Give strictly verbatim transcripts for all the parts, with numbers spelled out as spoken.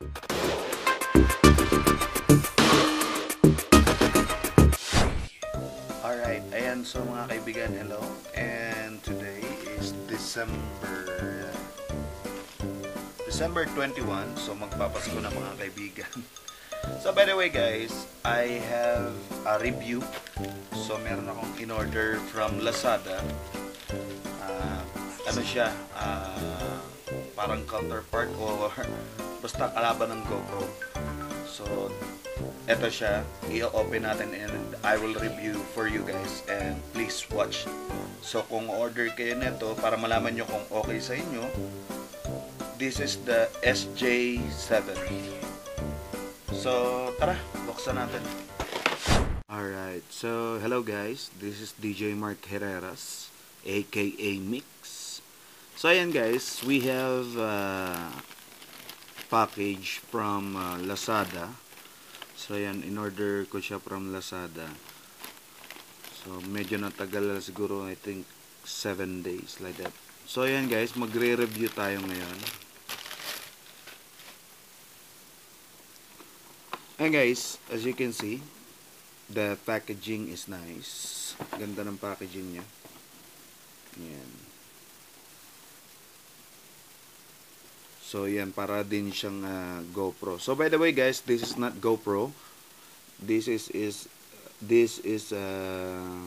Alright, ayan, so mga kaibigan, hello. And today is December December twenty-first, so magpapasko na mga kaibigan. So by the way guys, I have a review. So meron akong in-order from Lazada. Uh, ano siya, uh, parang counterpart or basta kalaban ng GoPro. So eto siya, i-open natin and I will review for you guys and please watch. So kung order kayo nito para malaman nyo kung okay sa inyo, this is the S J seven. So tara, buksan natin. Alright, so hello guys, this is D J Mark Herreras aka Mix. So ayan guys, we have uh, package from uh, Lazada. So yan, in-order ko siya from Lazada. So medyo natagal siguro, I think seven days like that. So yan guys, magre-review tayo ngayon. And guys, as you can see, the packaging is nice. Ganda ng packaging niya. Yan. So yan, para din siyang uh, GoPro. So by the way guys, this is not GoPro. This is is this is uh,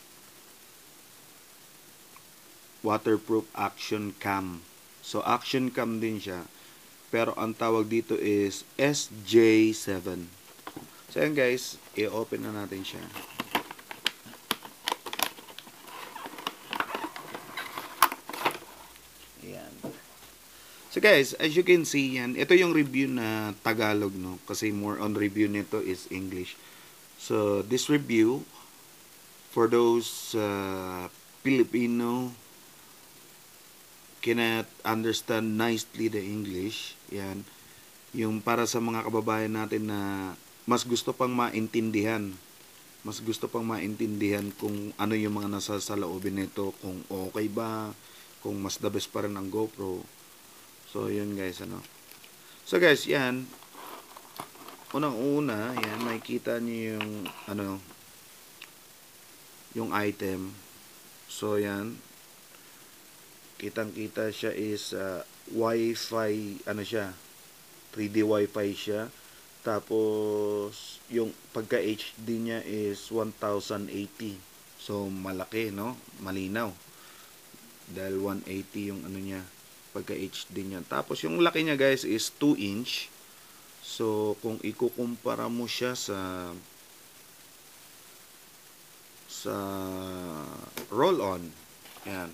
waterproof action cam. So action cam din siya. Pero ang tawag dito is S J seven. So yan guys, i-open na natin siya. So guys, as you can see yan, ito yung review na Tagalog, no? Kasi more on review nito is English. So this review for those uh, Filipino cannot understand nicely the English, yan. Yung para sa mga kababayan natin na mas gusto pang maintindihan, mas gusto pang maintindihan kung ano yung mga nasa sa loobin nito, kung okay ba, kung mas the best pa rin ang GoPro. So, yun guys, ano. So, guys, yan. Unang-una, yan, makikita nyo yung, ano, yung item. So, yan. Kitang-kita siya is uh, Wi-Fi, ano siya, three D Wi-Fi siya. Tapos, yung pagka-H D niya is one thousand eighty. So, malaki, no? Malinaw. Dahil one eighty yung ano niya, pagka-H D niya. Tapos yung laki niya guys is two inch. So kung ikukumpara mo siya sa sa roll-on, yan.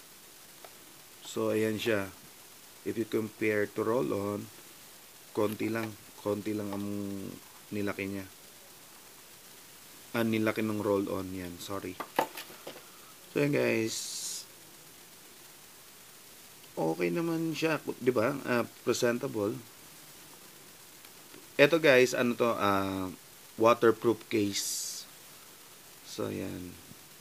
So ayan siya. If you compare to roll-on, konti lang, konti lang ang nilaki niya. Ah, nilaki ng roll-on, yan, sorry. So yan guys, okay naman siya, 'di ba? Uh, presentable. Ito guys, ano to, uh, waterproof case. So yan.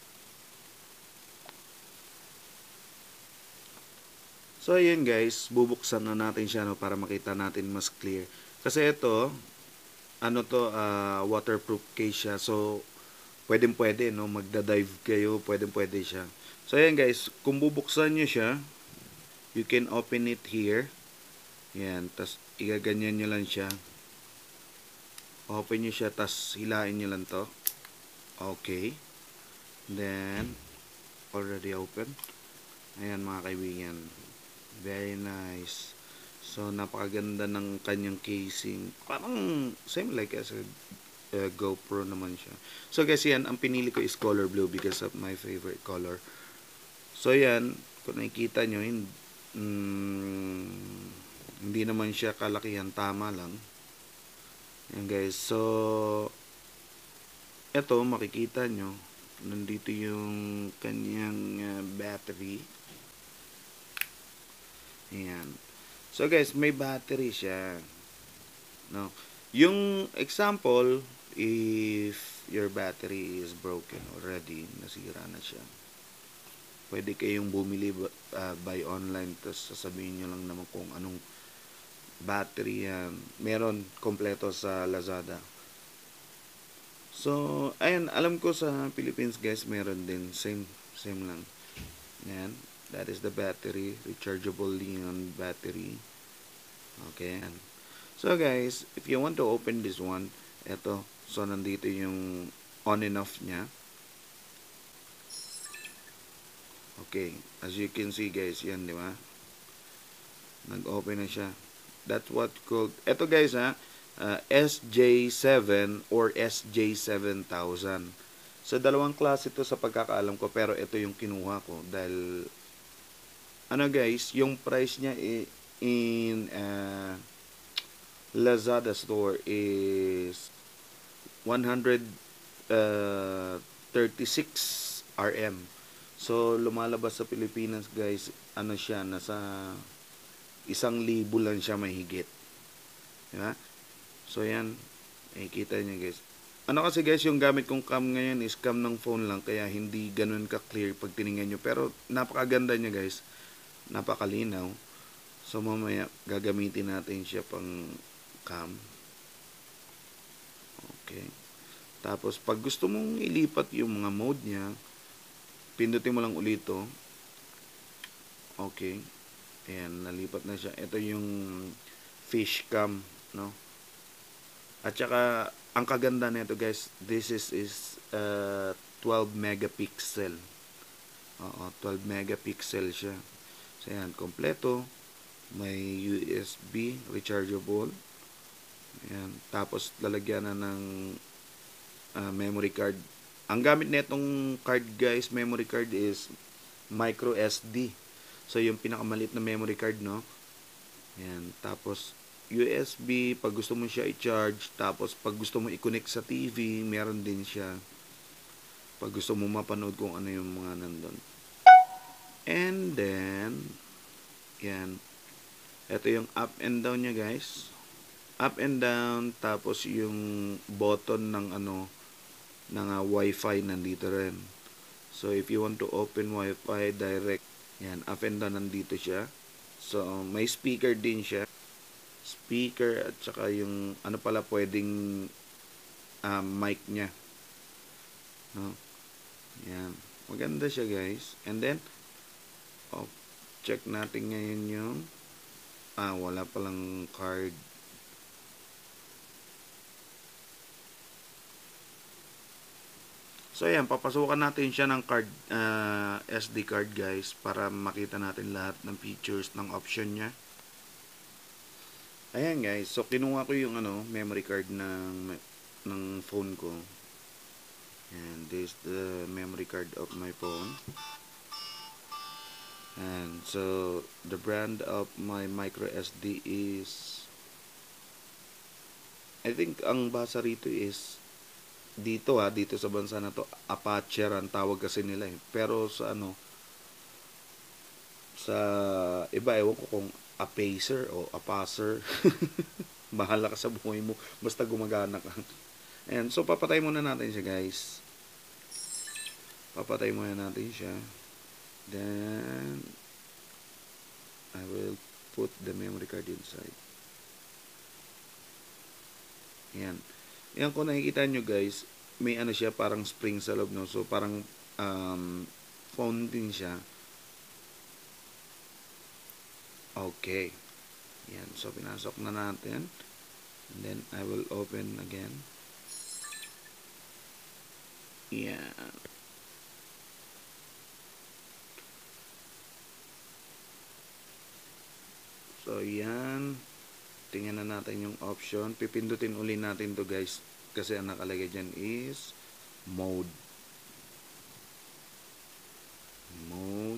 So ayan guys, bubuksan na natin siya, no, para makita natin mas clear. Kasi ito, ano to, uh, waterproof case siya. So pwedeng-pwede, no, magda-dive kayo, pwedeng-pwede siya. So ayan guys, kung bubuksan niyo siya, you can open it here. Yan, tas igaganyan nyo lang siya. Open nyo siya, tas hilain nyo lang to. Okay. Then, already open. Ayan mga kaibigan. Very nice. So, napakaganda ng kanyang casing. Parang, same like as a uh, GoPro naman siya. So guys, yan, ang pinili ko is color blue because of my favorite color. So yan, kung nakikita nyo, hindi Mm, hindi naman siya kalakihan, tama lang. Yan guys, so eto makikita nyo, nandito yung kanyang uh, battery. Ayan. So guys, may battery siya, no? Yung example, if your battery is broken already, nasira na siya, pwede kayong bumili uh, by online, tapos sasabihin nyo lang naman kung anong battery yan. Meron kompleto sa Lazada. So, ayan, alam ko sa Philippines guys, meron din. Same, same lang. Yan. That is the battery. Rechargeable Lion battery. Okay. So guys, if you want to open this one, eto. So, nandito yung on and off niya. Okay. As you can see guys, yan, di ba? Nag-open na siya. That's what called, eto guys ha, uh, S J seven or S J seven thousand. So, dalawang klase ito sa pagkakaalam ko, pero ito yung kinuha ko. Dahil, ano guys, yung price niya in uh, Lazada store is one hundred thirty-six R M. So, lumalabas sa Pilipinas guys, ano siya, nasa isang libo lang siya mahigit. Diba? So, yan. Nakikita nyo guys. Ano kasi guys, yung gamit kong cam ngayon is cam ng phone lang, kaya hindi ganun ka-clear pag tiningnan nyo. Pero, napakaganda niya guys. Napakalinaw. So, mamaya, gagamitin natin siya pang cam. Okay. Tapos, pag gusto mong ilipat yung mga mode niya, pindutin mo lang ulit ito. Okay. Ayan, nalipat na siya. Ito yung fish cam, no? At saka, ang kaganda nito guys, this is, is uh, twelve megapixel. Oo, twelve megapixel siya. So, ayan, kompleto. May U S B, rechargeable. Ayan, tapos lalagyan na ng uh, memory card. Ang gamit nitong card guys, memory card is micro S D. So, yung pinakamalit na memory card, no? Ayan. Tapos, U S B, pag gusto mo siya i-charge. Tapos, pag gusto mo i-connect sa T V, meron din siya. Pag gusto mo mapanood kung ano yung mga nandun. And then, yan. Ito yung up and down niya, guys. Up and down. Tapos, yung button ng ano, ng uh, Wi-Fi nandito rin. So, if you want to open Wi-Fi direct, yan, up and down nandito siya. So, may speaker din siya. Speaker at saka yung ano pala pwedeng um, mic niya. No? Yan. Maganda siya guys. And then, oh, check natin ngayon yung ah, wala palang card. So, ayan, papasukan natin siya ng card, uh, S D card guys, para makita natin lahat ng features ng option niya. Ayan guys, so kinuha ko yung ano, memory card ng, ng phone ko. And this is the memory card of my phone. And so, the brand of my micro S D is, I think ang basa rito is, dito ha, dito sa bansa na to, Apache ang tawag kasi nila eh. Pero sa ano, sa iba, ewan ko kung Apacer o Apacer. Bahala ka sa buhay mo, basta gumagana ka. Ayan, so papatay muna natin siya guys. Papatay muna natin siya. Then, I will put the memory card inside. Ayan. Yan kung nakikita nyo guys, may ano siya, parang spring sa loob, no? So, parang um, phone din siya. Okay. Yan. So, pinasok na natin. And then, I will open again. Yan. So, yan. Tingnan na natin yung option. Pipindutin uli natin to guys. Kasi ang nakalagay dyan is mode. Mode.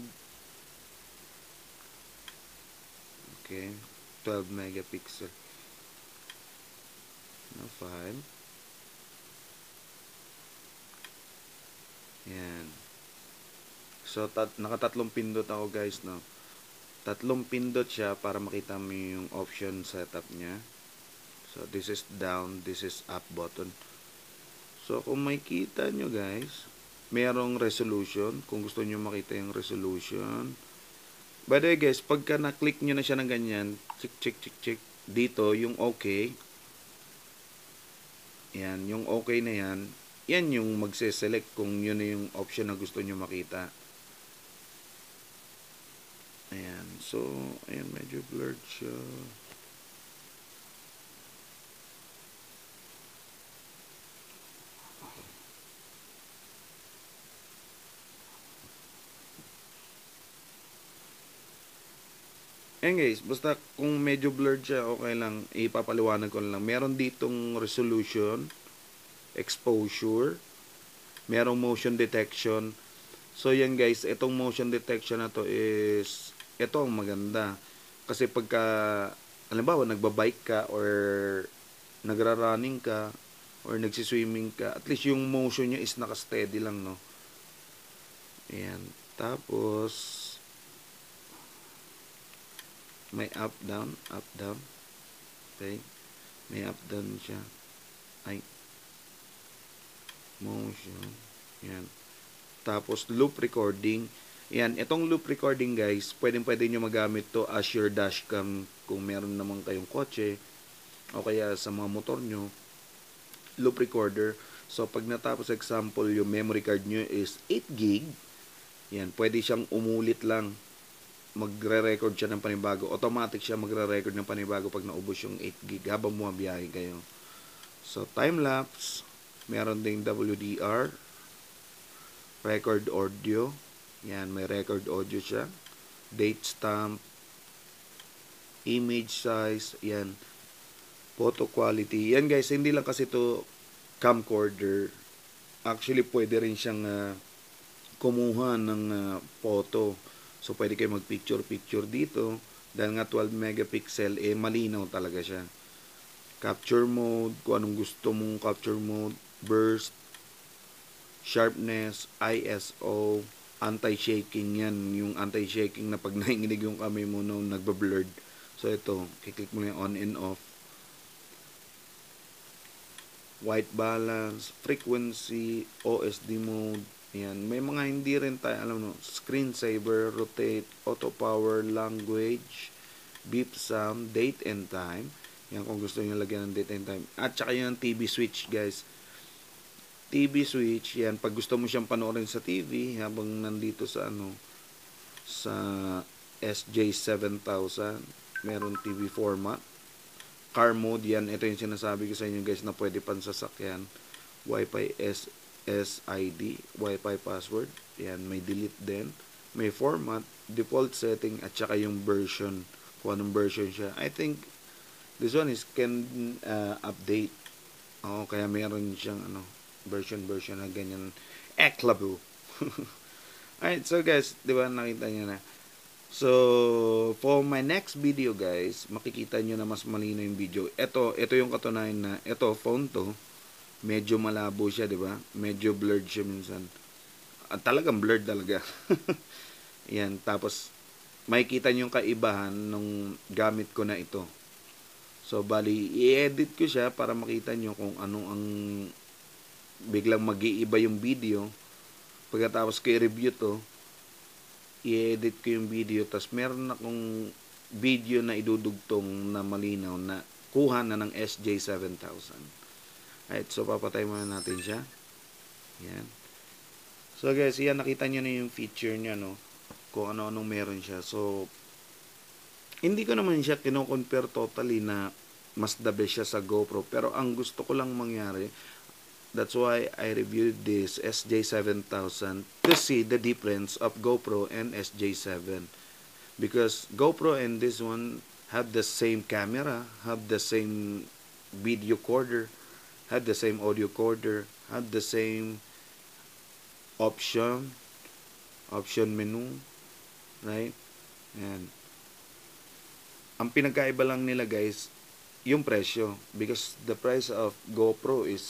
Okay. twelve megapixel. No, five. Yan. So, tat nakatatlong pindot ako guys, no? Tatlong pindot siya para makita mo yung option setup niya. So, this is down, this is up button. So, kung makikita nyo guys, merong resolution. Kung gusto nyo makita yung resolution. By the way guys, pagka na-click nyo na siya ng ganyan, check, check, check, check. dito yung okay. Yan, yung okay na yan, yan yung magse-select kung yun na yung option na gusto nyo makita. Ayan, so, ayan, medyo blurred siya. Ayan guys, basta kung medyo blurred siya, okay lang, ipapaliwanag ko lang. Meron ditong resolution, exposure, merong motion detection. So yan guys, itong motion detection na to is, ito ang maganda. Kasi pagka, halimbawa, nagbabike ka or nagra-running ka or nagsiswimming ka, at least yung motion niya is naka-steady lang, no? Ayan. Tapos, may up, down, up, down. Okay. May up, down siya. Ay. Motion. Yan. Tapos, loop recording. Yan. Itong loop recording, guys, pwedeng pwede nyo magamit to as your dashcam kung meron naman kayong kotse o kaya sa mga motor nyo. Loop recorder. So, pag natapos, example, yung memory card nyo is eight gig. Yan. Pwede siyang umulit lang. Magre-record siya ng panibago. Automatic siya magre-record ng panibago pag naubos yung eight gig habang bumabiyahe kayo. So, time-lapse. Meron ding W D R. Record audio. Yan, may record audio siya. Date stamp. Image size. Yan. Photo quality. Yan guys, hindi lang kasi to camcorder. Actually, pwede rin siyang uh, kumuha ng uh, photo. So, pwede kayo mag-picture-picture dito. Dahil nga twelve megapixel, eh, malinaw talaga siya. Capture mode, kung anong gusto mong capture mode. Burst, sharpness, I S O, anti-shaking yan. Yung anti-shaking na pag nainginig yung kamay mo nung nagbablurred. So, ito, kiklik mo na yung on and off. White balance, frequency, O S D mode. Yan. May mga hindi rin tayo, alam mo, screensaver, rotate, auto power, language, beep sound, date and time. Yan kung gusto niyo lagyan ng date and time. At saka yung T V switch, guys. T V switch, yan. Pag gusto mo siyang panoorin sa T V, habang nandito sa, ano, sa S J seven thousand, meron T V format. Car mode, yan. Ito yung sinasabi ko sa inyo, guys, na pwede pansasakyan. Wi-Fi S S I D, Wi-Fi password. Yan, may delete din. May format, default setting, at saka yung version. Kung anong version siya. I think, this one is can uh, update. Oo, kaya meron siyang, ano, version, version na ganyan. Eklabo. Alright, so guys, di ba, nakita nyo na. So, for my next video, guys, makikita nyo na mas malino yung video. Ito, ito yung katunayan na, ito, phone to. Medyo malabo siya, di ba? Medyo blurred siya minsan. At talagang blurred talaga. Yan, tapos makikita niyo yung kaibahan nung gamit ko na ito. So, bali, i-edit ko siya para makita niyo kung ano ang biglang mag-iiba yung video. Pagkatapos ko i-review to, i-edit ko yung video, tapos meron akong video na idudugtong na malinaw na kuha na ng S J seven thousand. Alright, so papatay muna natin siya. Yan. So guys, yan, nakita nyo na yung feature niya, no? Kung ano-anong meron siya. So, hindi ko naman siya kino-compare totally na mas the best siya sa GoPro. Pero ang gusto ko lang mangyari, that's why I reviewed this S J seven thousand to see the difference of GoPro and S J seven. Because GoPro and this one have the same camera, have the same video recorder, had the same audio recorder, had the same option, option menu, right? And ang pinagkaiba lang nila, guys, yung presyo. Because the price of GoPro is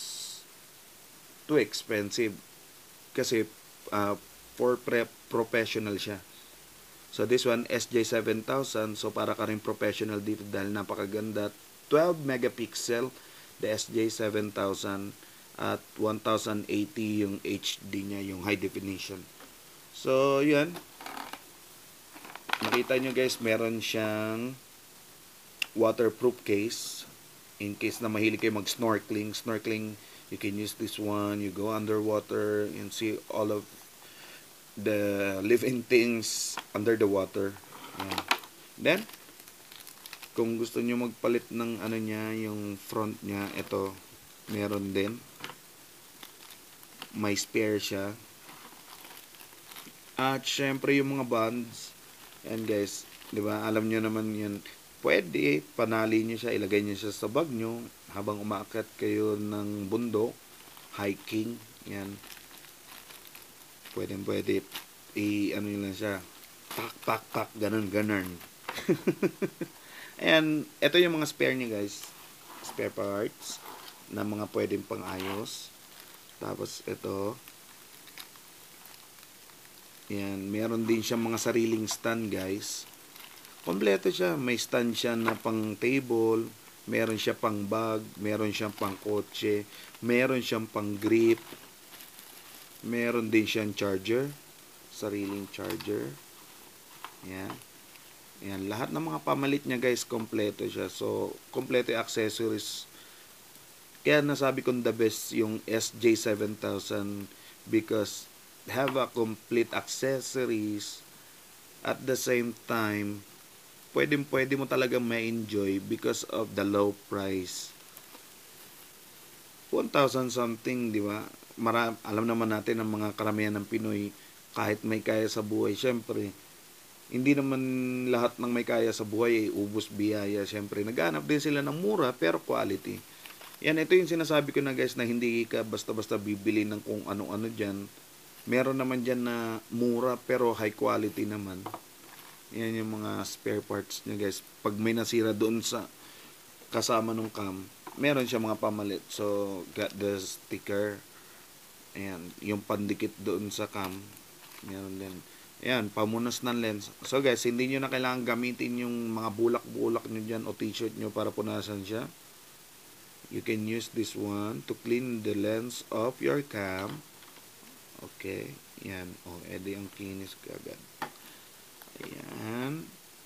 too expensive. Kasi uh, for pre- professional siya. So this one, S J seven thousand, so para ka rin professional dito dahil napakaganda. twelve megapixel, the S J seven thousand, at ten eighty yung H D niya, yung high definition. So, yun. Nakita nyo guys, meron siyang waterproof case. In case na mahilig kayo mag-snorkeling, snorkeling, you can use this one. You go underwater and see all of the living things under the water. Ayan. Then, kung gusto nyo magpalit ng ano niya, yung front niya, ito, meron din. May spare siya. At syempre yung mga bands, yan guys, di ba? Alam nyo naman yan. Pwede, panali nyo siya, ilagay nyo siya sa bag nyo habang umaakyat kayo ng bundok, hiking, yan. Pwede, pwede, i, ano yun lang siya, pak, pak, pak, ganun, ganun. Ayan, ito yung mga spare niya guys, spare parts, na mga pwedeng pang ayos. Tapos, ito, yan, meron din siyang mga sariling stand guys. Kompleto siya, may stand siya na pang table, meron siya pang bag, meron siyang pang kotse, meron siyang pang grip, meron din siyang charger, sariling charger. Yan. Yan, lahat ng mga pamalit niya guys, kompleto siya. So, kompleto yung accessories. Kaya nasabi kong the best yung S J seven thousand because have a complete accessories at the same time pwedeng pwede mo talaga ma-enjoy because of the low price. one thousand something, di ba? Mara, alam naman natin ang mga karamihan ng Pinoy, kahit may kaya sa buhay, syempre, hindi naman lahat ng may kaya sa buhay ay ubos biyaya. Syempre, naghanap din sila ng mura pero quality. Yan, ito yung sinasabi ko na guys, na hindi ka basta-basta bibili ng kung ano-ano dyan. Meron naman dyan na mura pero high quality naman. Yan yung mga spare parts niya guys. Pag may nasira doon sa kasama nung cam, meron siya mga pamalit. So, got the sticker. Ayan, yung pandikit doon sa cam. Meron din. Ayan, pamunas ng lens. So guys, hindi nyo na kailangan gamitin yung mga bulak-bulak nyo dyan o t-shirt nyo para punasan siya. You can use this one to clean the lens of your cam. Okay. Ayan. O, oh, edi ang kinis kagad. Ayan.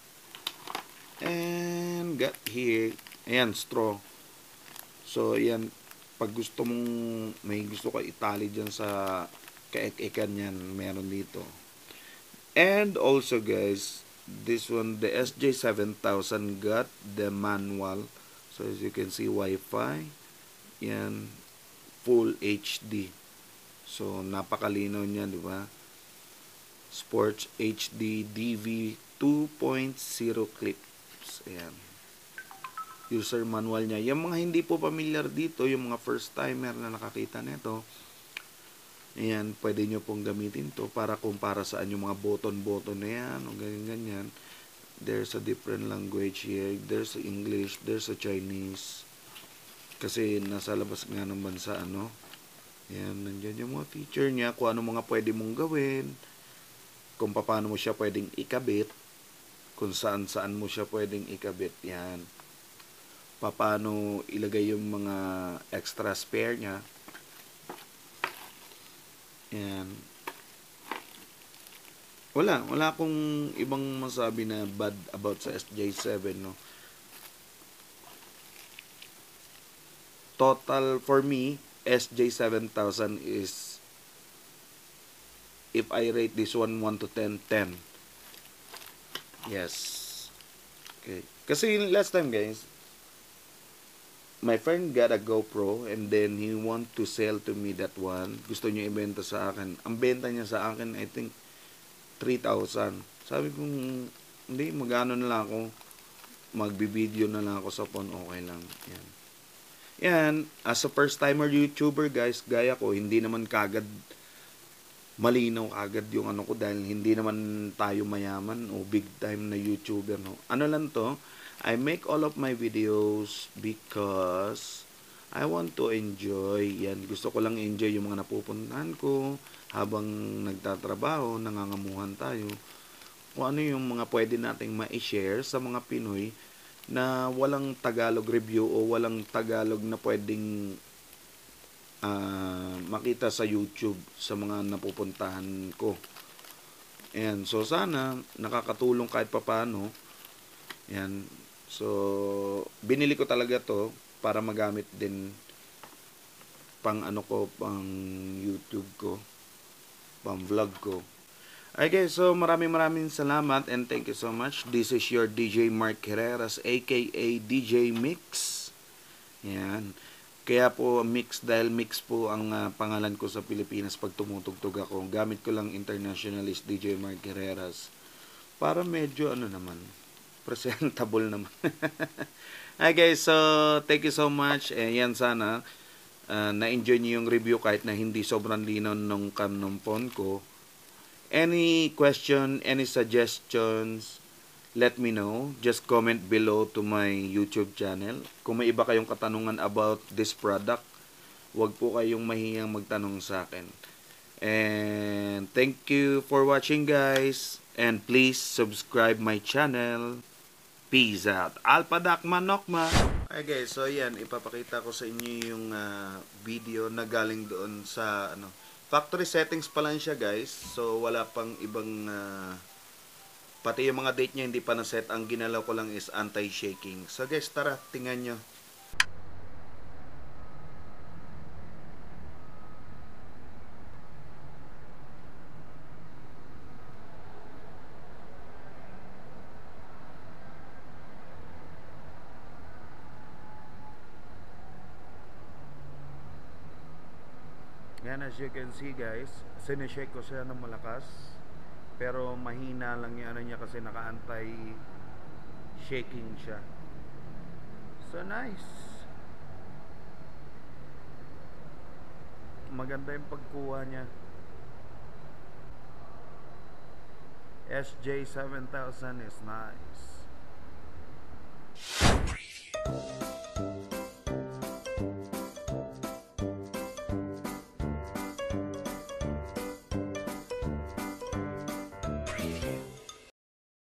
And got here. Ayan, straw. So, ayan. Pag gusto mong, may gusto ka itali dyan sa kaek-ekan yan, meron dito. And also guys, this one, the S J seven thousand got the manual. So as you can see, Wi-Fi. Yan, full H D. So napakalinaw niya, di ba? Sports H D D V two point oh clips. Ayan. User manual niya. Yung mga hindi po familiar dito, yung mga first timer na nakakita nito, ayan, pwede nyo pong gamitin to para kumpara saan yung mga button-button na yan o ganyan-ganyan. There's a different language here. There's a English, there's a Chinese. Kasi nasa labas nga ng bansa, ano. Ayan, nandiyan yung mga feature niya, kung ano mga pwede mong gawin, kung paano mo siya pwedeng ikabit, kung saan-saan mo siya pwedeng ikabit. Yan. Paano ilagay yung mga extra spare niya. Yan. Wala. Wala akong ibang masabi na bad about sa S J seven, no. Total, for me, S J seven thousand is, if I rate this one, one to ten, ten. Yes. Okay. Kasi last time, guys, my friend got a GoPro and then he want to sell to me that one. Gusto niya ibenta sa akin. Ang benta niya sa akin, I think, three thousand. Sabi ko, hindi, magano na lang ako. Magbi-video na lang ako sa phone. Okay lang. Yan. Yan. As a first-timer YouTuber, guys, gaya ko, hindi naman kagad malinaw kagad yung ano ko dahil hindi naman tayo mayaman o big time na YouTuber, no. Ano lang to? I make all of my videos because I want to enjoy. Yan, gusto ko lang enjoy yung mga napupuntahan ko habang nagtatrabaho, nangangamuhan tayo. Kung ano yung mga pwede nating ma-share sa mga Pinoy na walang Tagalog review o walang Tagalog na pwedeng uh, makita sa YouTube sa mga napupuntahan ko. Ayan, so sana nakakatulong kahit papano. Yan. So, binili ko talaga to para magamit din pang ano ko, pang YouTube ko, pang vlog ko. Okay, so maraming maraming salamat and thank you so much. This is your D J Mark Herreras aka D J Mix. Yan. Kaya po mix dahil mix po ang uh, pangalan ko sa Pilipinas pag tumutugtog ako. Gamit ko lang internationalist D J Mark Herreras. Para medyo ano naman, presentable naman. Okay, so thank you so much. Eh, yan sana uh, na-enjoy niyo yung review kahit na hindi sobrang linaw nung cam ng phone ko. Any question, any suggestions, let me know. Just comment below to my YouTube channel. Kung may iba kayong katanungan about this product, huwag po kayong mahiyang magtanong sa akin. And thank you for watching, guys. And please subscribe my channel. Peace out. Alpadak manokma. Okay guys, so yan, ipapakita ko sa inyo yung uh, video na galing doon sa ano, factory settings pa lang siya guys. So wala pang ibang uh, pati yung mga date niya hindi pa na-set. Ang ginalaw ko lang is anti-shaking. So guys, tara, tingnan nyo. Yan, as you can see guys, sinishake ko siya ng malakas. Pero mahina lang yung ano niya kasi naka-antay shaking siya. So nice. Maganda yung pagkuha niya. S J seven thousand is nice.